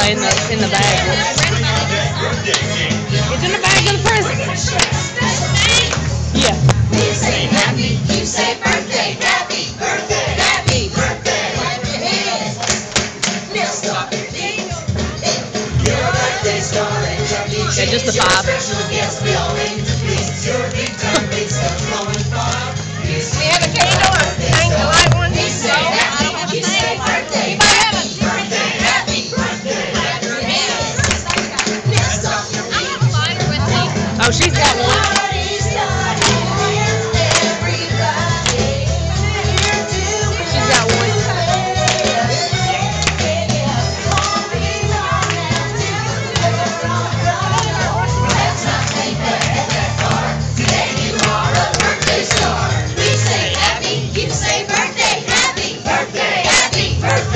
in the bag. It's in the bag of the present. Yeah. You say happy, you say birthday, happy birthday, happy birthday. Clap your hands, lift off your feet. Your birthday star and Chucky Yeah, just the your 5. special guest, we all aim to please. Your big time big stuff flowing far. You say We have a candle or hang the light one. you say happy, you say birthday, happy birthday, happy birthday. Clap your hands, lift off your feet. Oh, she's got one. Party started, everybody. Here to She's got one. Let's not take the head that far. Today you are a birthday star. We say happy, you say birthday, happy birthday, happy birthday.